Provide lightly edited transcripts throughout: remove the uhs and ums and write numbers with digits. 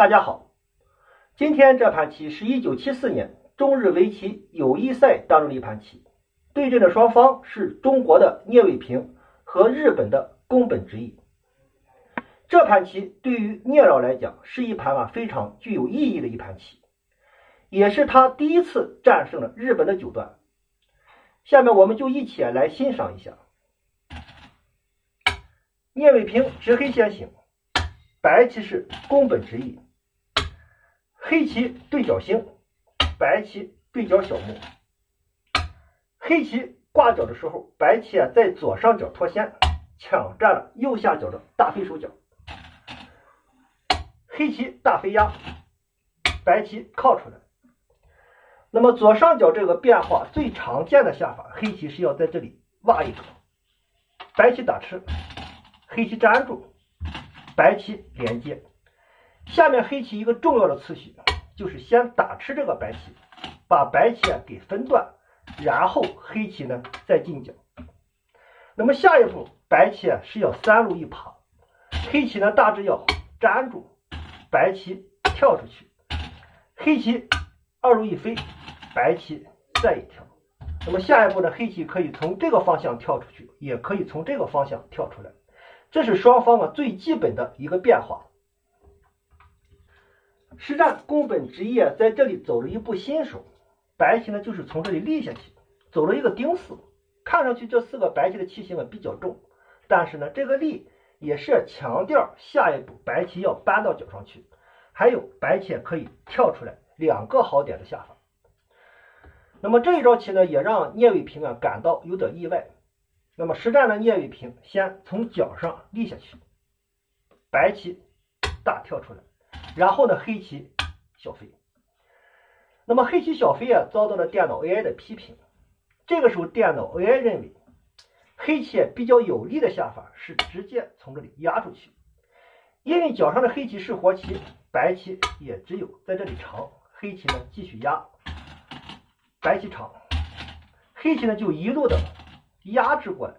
大家好，今天这盘棋是1974年中日围棋友谊赛当中的一盘棋，对阵的双方是中国的聂卫平和日本的宫本直义。这盘棋对于聂老来讲是一盘非常具有意义的一盘棋，也是他第一次战胜了日本的九段。下面我们就一起来欣赏一下。聂卫平执黑先行，白棋是宫本直义，黑棋对角星，白棋对角小目。黑棋挂角的时候，白棋在左上角脱先，抢占了右下角的大飞手角。黑棋大飞压，白棋靠出来。那么左上角这个变化最常见的下法，黑棋是要在这里挖一个，白棋打吃，黑棋粘住，白棋连接。下面黑棋一个重要的次序就是先打吃这个白棋，把白棋给分段，然后黑棋呢再进角。那么下一步白棋是要三路一爬，黑棋呢大致要粘住，白棋跳出去，黑棋二路一飞，白棋再一跳。那么下一步呢，黑棋可以从这个方向跳出去，也可以从这个方向跳出来，这是双方最基本的一个变化。实战宫本直义在这里走了一步新手，白棋呢就是从这里立下去，走了一个丁四。看上去这四个白棋的棋形比较重，但是呢这个立也是强调下一步白棋要搬到角上去，还有白棋可以跳出来两个好点的下法。那么这一招棋呢也让聂卫平感到有点意外。那么实战的聂卫平先从角上立下去，白棋大跳出来，然后呢黑棋小飞。那么黑棋小飞遭到了电脑 AI 的批评。这个时候电脑 AI 认为黑棋比较有利的下法是直接从这里压出去，因为角上的黑棋是活棋，白棋也只有在这里长，黑棋呢继续压，白棋长，黑棋呢就一路的压制过来。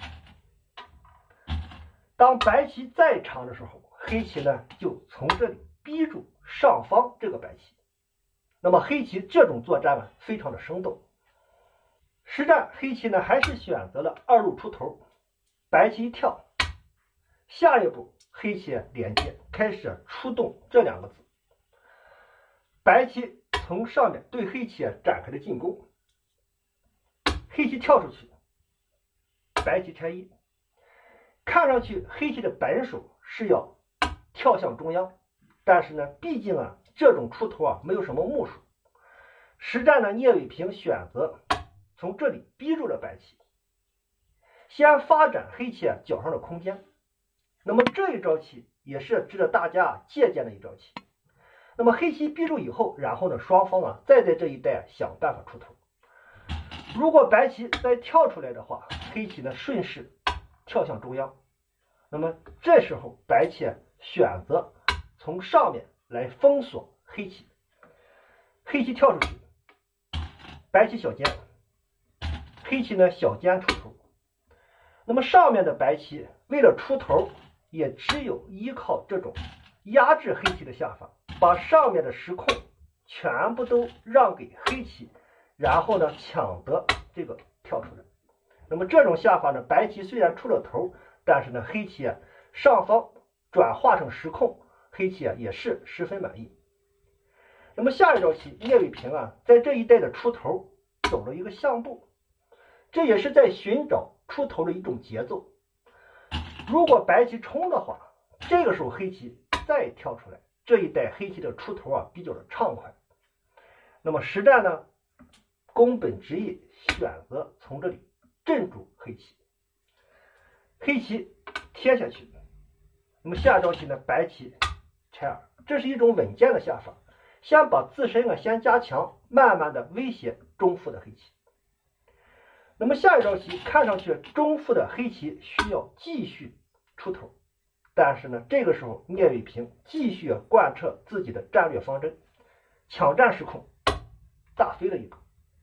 当白棋再长的时候，黑棋呢就从这里逼住上方这个白棋。那么黑棋这种作战非常的生动。实战黑棋呢还是选择了二路出头，白棋一跳，下一步黑棋连接，开始出动这两个子，白棋从上面对黑棋展开了进攻，黑棋跳出去，白棋拆一。看上去黑棋的本手是要跳向中央，但是呢毕竟这种出头没有什么目数。实战呢聂卫平选择从这里逼住了白棋，先发展黑棋角上的空间。那么这一招棋也是值得大家借鉴的一招棋。那么黑棋逼住以后，然后呢双方再在这一带想办法出头。如果白棋再跳出来的话，黑棋呢顺势跳向中央。那么这时候白棋选择从上面来封锁黑棋，黑棋跳出去，白棋小尖，黑棋呢小尖出头。那么上面的白棋为了出头，也只有依靠这种压制黑棋的下法，把上面的时空全部都让给黑棋，然后呢抢得这个跳出来。那么这种下法呢，白棋虽然出了头，但是呢黑棋上方转化成时空，黑棋也是十分满意。那么下一招棋聂卫平在这一带的出头走了一个象步，这也是在寻找出头的一种节奏。如果白棋冲的话，这个时候黑棋再跳出来，这一带黑棋的出头比较的畅快。那么实战呢宫本直义选择从这里镇住黑棋，黑棋贴下去。那么下招棋呢白棋拆二，这是一种稳健的下法，先把自身先加强，慢慢的威胁中腹的黑棋。那么下一招棋看上去中腹的黑棋需要继续出头，但是呢这个时候聂卫平继续贯彻自己的战略方针，抢占时空，大飞了一个。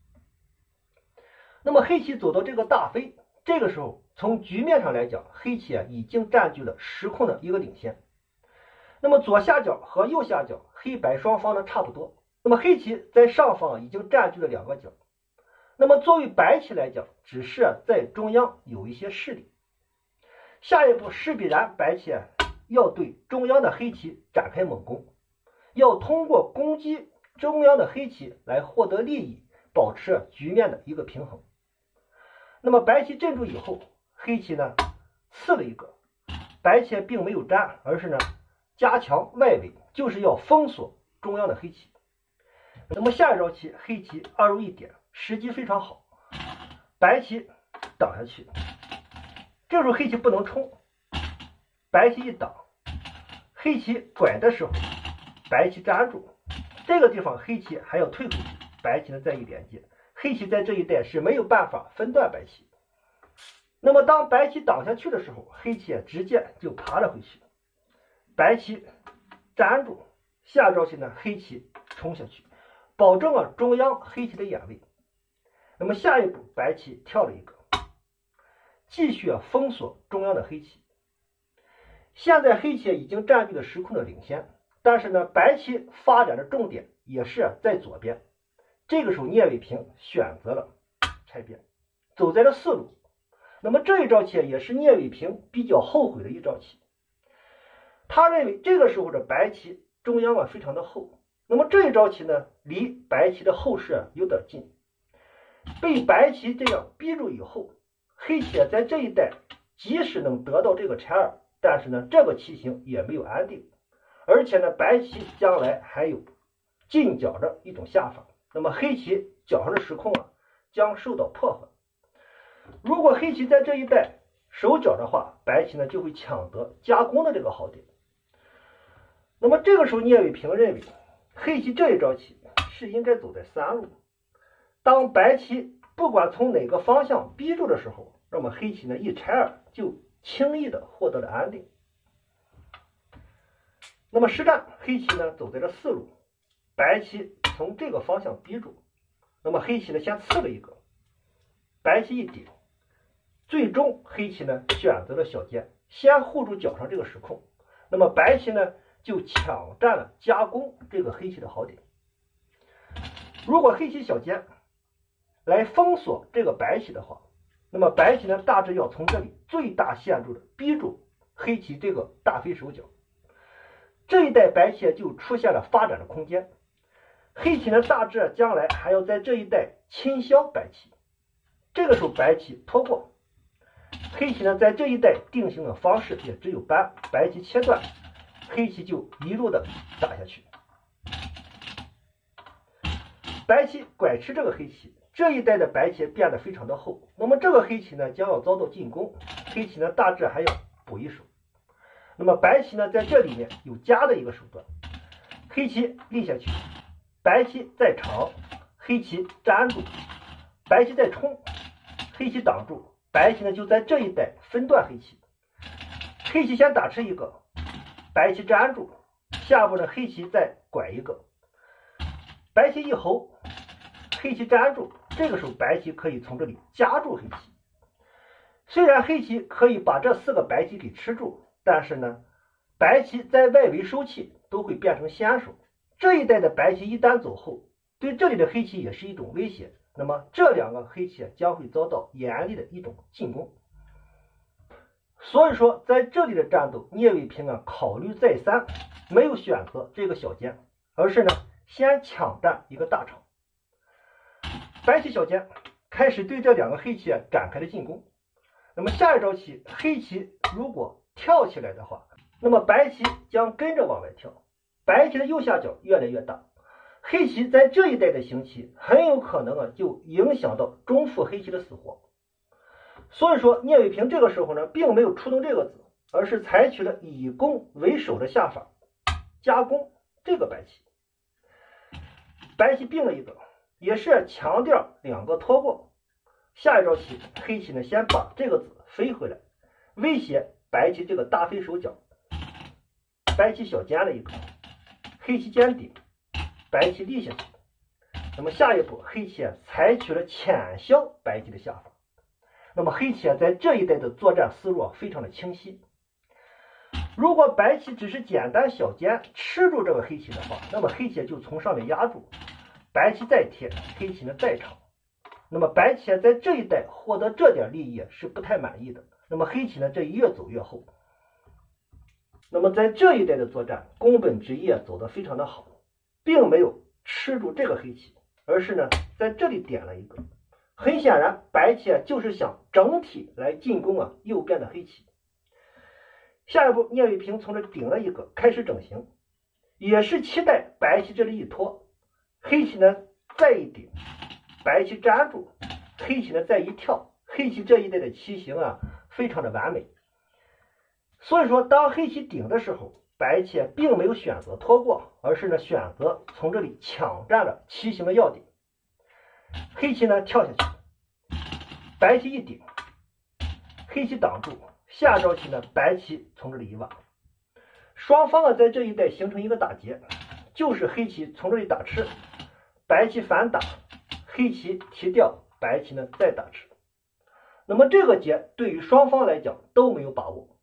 那么黑棋走到这个大飞，这个时候从局面上来讲，黑棋已经占据了时空的一个领先。 那么左下角和右下角黑白双方呢差不多，那么黑棋在上方已经占据了2个角，那么作为白棋来讲，只是在中央有一些势力。下一步势必然白棋要对中央的黑棋展开猛攻，要通过攻击中央的黑棋来获得利益，保持局面的一个平衡。那么白棋镇住以后，黑棋呢刺了一个，白棋并没有粘，而是呢加强外围，就是要封锁中央的黑棋。那么下一招棋黑棋2入1点，时机非常好，白棋挡下去，这时候黑棋不能冲，白棋一挡，黑棋拐的时候白棋粘住，这个地方黑棋还要退回去，白棋呢再一连接，黑棋在这一带是没有办法分断白棋。那么当白棋挡下去的时候，黑棋直接就爬了回去，白棋粘住，下招棋呢黑棋冲下去，保证了中央黑棋的眼位。那么下一步白棋跳了一个，继续封锁中央的黑棋。现在黑棋已经占据了时空的领先，但是呢白棋发展的重点也是在左边，这个时候聂卫平选择了拆边，走在了4路。那么这一招棋也是聂卫平比较后悔的一招棋，他认为这个时候的白棋中央非常的厚，那么这一招棋呢离白棋的后势有点近，被白棋这样逼住以后，黑棋在这一带即使能得到这个拆2，但是呢这个棋形也没有安定，而且呢白棋将来还有进角的一种下法，那么黑棋角上的时空将受到破坏。如果黑棋在这一带守角的话，白棋呢就会抢得加攻的这个好点。那么这个时候聂卫平认为黑棋这一招棋是应该走在3路，当白棋不管从哪个方向逼住的时候，那么黑棋呢一拆2就轻易的获得了安定。那么实战黑棋呢走在了4路，白棋从这个方向逼住，那么黑棋呢先刺了一个，白棋一顶，最终黑棋呢选择了小尖，先护住角上这个时空，那么白棋呢就抢占了加攻这个黑棋的好点。如果黑棋小尖来封锁这个白棋的话，那么白棋呢大致要从这里最大限度的逼住黑棋这个大飞手脚，这一带白棋就出现了发展的空间，黑棋呢大致将来还要在这一带侵削白棋，这个时候白棋拖过，黑棋呢在这一带定型的方式也只有搬，白棋切断，黑棋就一路的打下去，白棋拐吃这个黑棋，这一带的白棋变得非常的厚，那么这个黑棋呢将要遭到进攻，黑棋呢大致还要补一手，那么白棋呢在这里面有加的一个手段，黑棋立下去，白棋再长，黑棋粘住，白棋再冲，黑棋挡住，白棋呢就在这一带分断黑棋，黑棋先打吃一个，白棋粘住，下步呢黑棋再拐一个，白棋一侯，黑棋粘住，这个时候白棋可以从这里夹住黑棋。虽然黑棋可以把这4个白棋给吃住，但是呢白棋在外围收气都会变成先手，这一带的白棋一旦走后，对这里的黑棋也是一种威胁，那么这2个黑棋将会遭到严厉的一种进攻。所以说在这里的战斗，聂卫平考虑再三，没有选择这个小尖，而是呢先抢占一个大场。白棋小尖开始对这2个黑棋展开了进攻，那么下一招棋黑棋如果跳起来的话，那么白棋将跟着往外跳，白棋的右下角越来越大，黑棋在这一带的行棋很有可能就影响到中腹黑棋的死活。所以说聂卫平这个时候呢并没有出动这个子，而是采取了以攻为守的下法，加攻这个白棋，白棋并了一个，也是强调2个拖过。下一招棋黑棋呢先把这个子飞回来，威胁白棋这个大飞手脚，白棋小尖了一个，黑棋尖顶，白棋立下去，那么下一步黑棋采取了浅削白棋的下法，那么黑棋在这一带的作战思路非常的清晰。 如果白棋只是简单小尖吃住这个黑棋的话，那么黑棋就从上面压住，白棋再贴，黑棋呢再长。那么白棋在这一带获得这点利益是不太满意的，那么黑棋呢这越走越后。那么在这一带的作战，宫本直一走得非常的好，并没有吃住这个黑棋，而是呢在这里点了一个。很显然，白棋就是想整体来进攻右边的黑棋。下一步，聂卫平从这顶了一个，开始整形，也是期待白棋这里一拖，黑棋呢再一顶，白棋粘住，黑棋呢再一跳，黑棋这一带的棋形非常的完美。所以说，当黑棋顶的时候，白棋并没有选择拖过，而是呢选择从这里抢占了棋形的要点。黑棋呢跳下去，白棋一顶，黑棋挡住。下招棋呢，白棋从这里一挖，双方在这一带形成一个打劫，就是黑棋从这里打吃，白棋反打，黑棋提掉，白棋呢再打吃。那么这个劫对于双方来讲都没有把握，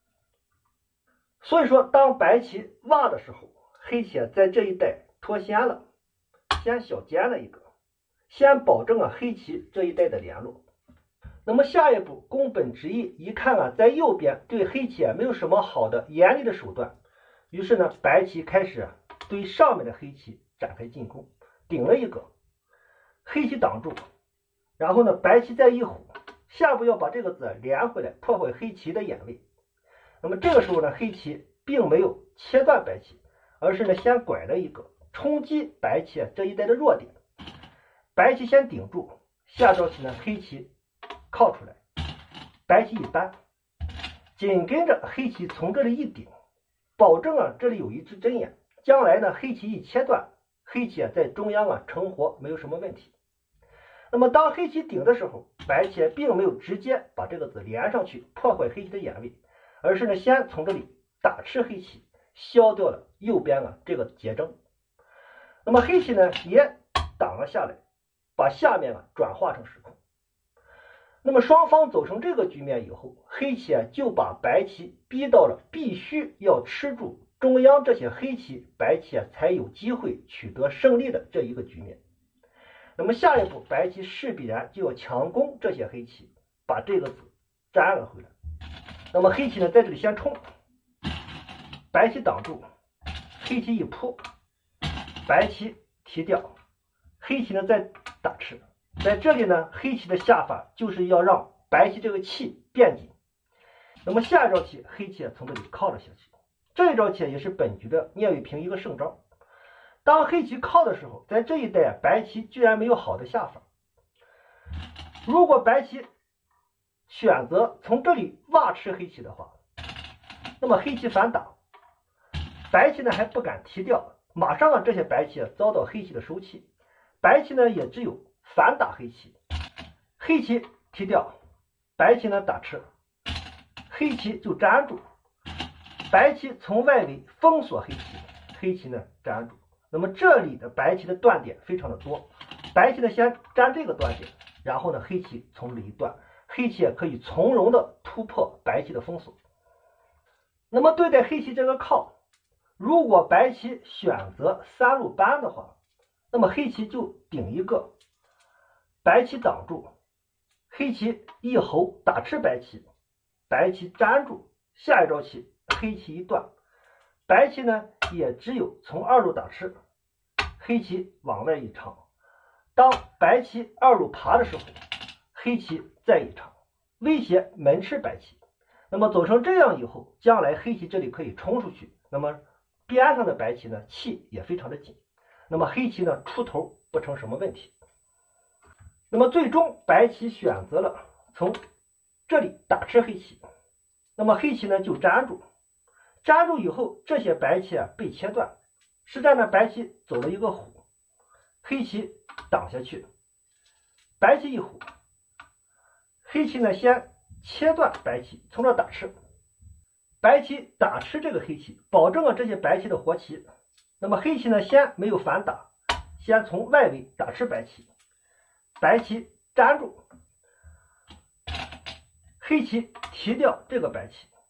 所以说当白棋挖的时候，黑棋在这一带脱先了，先小尖了一个，先保证黑棋这一带的联络。那么下一步，宫本直一一看在右边对黑棋没有什么好的严厉的手段，于是呢，白棋开始对上面的黑棋展开进攻，顶了一个，黑棋挡住，然后呢，白棋再一虎，下步要把这个子连回来，破坏黑棋的眼位。那么这个时候呢，黑棋并没有切断白棋，而是呢先拐了一个，冲击白棋这一带的弱点，白棋先顶住，下招棋呢，黑棋靠出来，白棋一扳，紧跟着黑棋从这里一顶，保证这里有一只针眼，将来呢黑棋一切断，黑棋在中央成活没有什么问题。那么当黑棋顶的时候，白棋并没有直接把这个子连上去破坏黑棋的眼位，而是呢先从这里打吃黑棋，消掉了右边这个劫争。那么黑棋呢也挡了下来，把下面转化成时空。那么双方走成这个局面以后，黑棋就把白棋逼到了必须要吃住中央这些黑棋，白棋才有机会取得胜利的这一个局面。那么下一步，白棋势必然就要强攻这些黑棋，把这个子粘了回来。那么黑棋呢在这里先冲，白棋挡住，黑棋一扑，白棋提掉，黑棋呢再打吃。在这里呢，黑棋的下法就是要让白棋这个气变紧。那么下一招棋，黑棋从这里靠了下去。这一招棋也是本局的聂卫平一个胜招。当黑棋靠的时候，在这一带白棋居然没有好的下法。如果白棋选择从这里挖吃黑棋的话，那么黑棋反打，白棋呢还不敢提掉，马上这些白棋遭到黑棋的收气，白棋呢也只有反打黑棋，黑棋提掉，白棋呢打吃，黑棋就粘住，白棋从外围封锁黑棋，黑棋呢粘住。那么这里的白棋的断点非常的多，白棋呢先粘这个断点，然后呢黑棋从这里一断，黑棋也可以从容的突破白棋的封锁。那么对待黑棋这个靠，如果白棋选择三路扳的话，那么黑棋就顶一个，白棋挡住，黑棋一猴打吃白棋，白棋粘住，下一招棋黑棋一断，白棋呢也只有从二路打吃，黑棋往外一长，当白棋二路爬的时候，黑棋再一长，威胁门吃白棋。那么走成这样以后，将来黑棋这里可以冲出去，那么边上的白棋呢气也非常的紧，那么黑棋呢出头不成什么问题。那么最终白棋选择了从这里打吃黑棋，那么黑棋呢就粘住，粘住以后这些白棋被切断，实战呢白棋走了一个虎，黑棋挡下去，白棋一虎，黑棋呢先切断白棋，从这打吃，白棋打吃这个黑棋，保证了这些白棋的活棋。那么黑棋呢先没有反打，先从外围打吃白棋，白棋粘住，黑棋提掉这个白棋。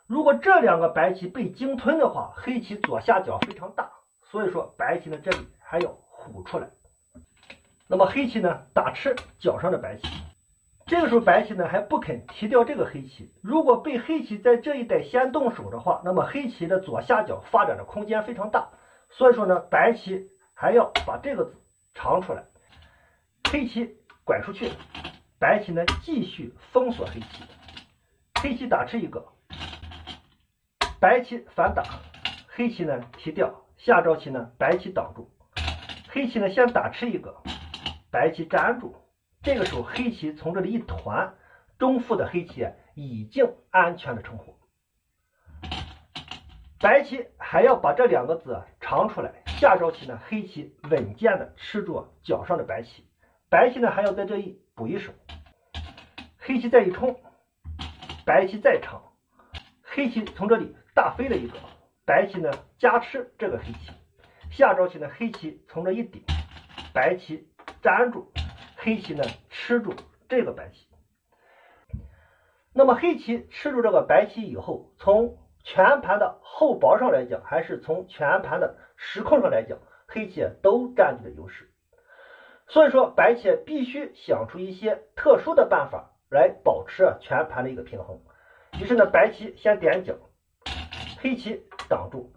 如果这两个白棋被鲸吞的话，黑棋左下角非常大，所以说白棋呢这里还要虎出来。那么黑棋呢打吃角上的白棋，这个时候白棋呢还不肯提掉这个黑棋，如果被黑棋在这一带先动手的话，那么黑棋的左下角发展的空间非常大，所以说呢白棋还要把这个子长出来，黑棋拐出去，白棋呢继续封锁黑棋，黑棋打吃一个，白棋反打，黑棋呢提掉，下招棋呢白棋挡住，黑棋呢先打吃一个，白棋粘住，这个时候黑棋从这里一团，中腹的黑棋已经安全的成活。白棋还要把这两个子长出来，下招棋呢黑棋稳健的吃住角上的白棋，白棋呢还要在这一补一手，黑棋再一冲，白棋再长，黑棋从这里大飞了一个，白棋呢加吃这个黑棋，下招棋呢黑棋从这一顶，白棋粘住，黑棋呢吃住这个白棋。那么黑棋吃住这个白棋以后，从全盘的厚薄上来讲，还是从全盘的时空上来讲，黑棋都占据了优势。所以说白棋必须想出一些特殊的办法来保持全盘的一个平衡。于是呢白棋先点角，黑棋挡住，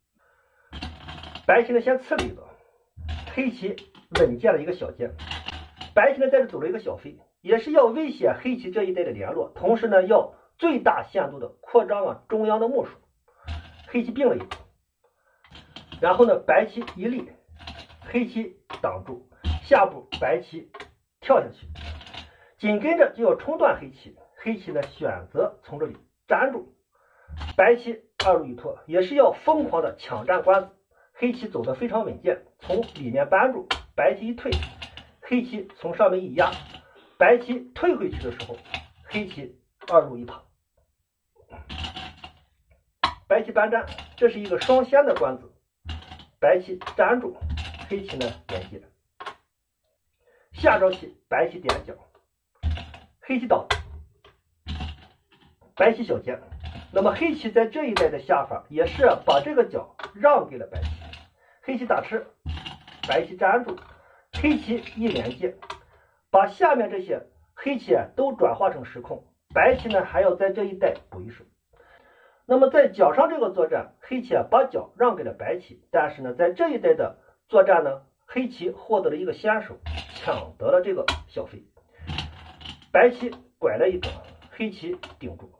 白棋呢先刺了一个，黑棋稳健了一个小尖，白棋呢在这走了一个小飞，也是要威胁黑棋这一带的联络，同时呢要最大限度的扩张中央的目数。黑棋并了一步，然后呢白棋一立，黑棋挡住，下步白棋跳下去，紧跟着就要冲断黑棋，黑棋呢选择从这里粘住，白棋二路一拖，也是要疯狂的抢占官子，黑棋走得非常稳健，从里面扳住，白棋一退，黑棋从上面一压，白棋退回去的时候，黑棋二路一爬，白棋扳粘，这是一个双先的官子，白棋粘住，黑棋呢连接，下招棋白棋点角，黑棋倒，白棋小尖。那么黑棋在这一带的下法也是把这个角让给了白棋，黑棋打吃，白棋粘住，黑棋一连接，把下面这些黑棋都转化成时空，白棋呢还要在这一带补一手。那么在角上这个作战，黑棋把角让给了白棋，但是呢在这一带的作战呢，黑棋获得了一个先手，抢得了这个小飞，白棋拐了一个，黑棋顶住，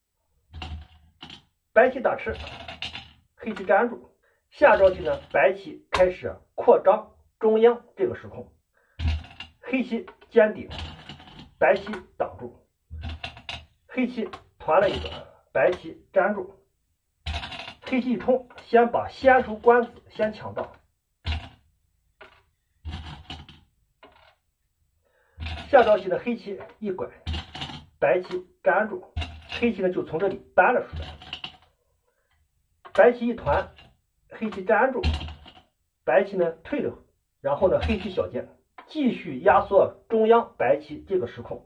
白棋打吃，黑棋粘住，下招棋呢白棋开始扩张中央这个时空，黑棋尖顶，白棋挡住，黑棋团了一个，白棋粘住，黑棋一冲，先把先手官子先抢到，下招棋呢黑棋一拐，白棋粘住，黑棋呢就从这里搬了出来，白棋一团，黑棋粘住，白棋呢退了，然后呢黑棋小尖，继续压缩中央白棋这个时空，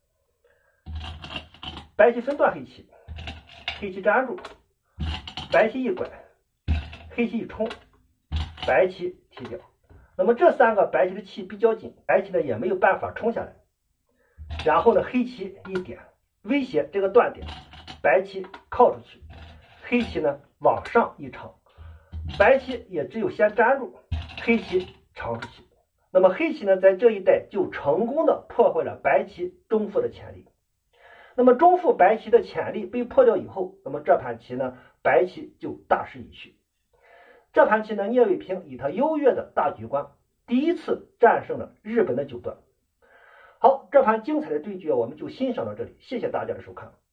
白棋分断黑棋，黑棋粘住，白棋一拐，黑棋一冲，白棋提掉。那么这三个白棋的气比较紧，白棋呢也没有办法冲下来，然后呢黑棋一点威胁这个断点，白棋靠出去，黑棋呢往上一长，白棋也只有先粘住，黑棋长出去。那么黑棋呢在这一带就成功的破坏了白棋中腹的潜力。那么中腹白棋的潜力被破掉以后，那么这盘棋呢白棋就大势已去。这盘棋呢聂卫平以他优越的大局观，第一次战胜了日本的九段。好，这盘精彩的对局我们就欣赏到这里，谢谢大家的收看。